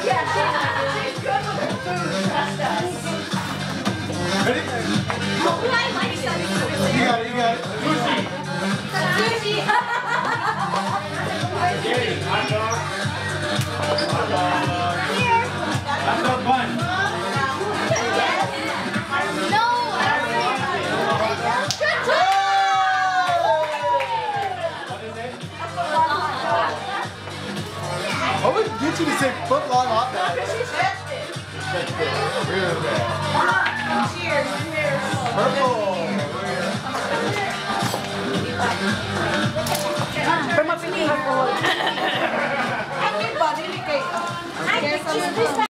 She's good with her food, trust us. Ready? Oh, I like sushi. You got it, you got it. Sushi. Hot dog. Hot dog. Here. Hot dog bun. No. Good job. What is it? I would get you to say foot-long hot dog. She stretched it. Really bad. Cheers. Cheers. Purple. Everybody,